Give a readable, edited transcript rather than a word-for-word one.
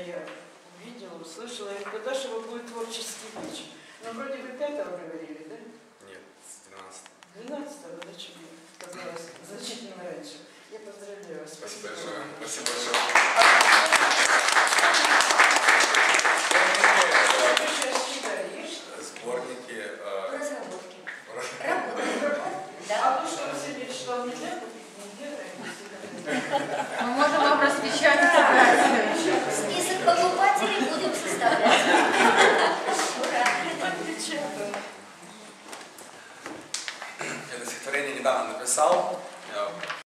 я увидела, услышала. И когда же его будет творческий вечер? Ну, вроде вы 5-го говорили, да? Нет, с 12-го. 12-го, значит, казалось, значительно раньше. Я поздравляю вас. Спасибо большое. Спасибо большое. Сборники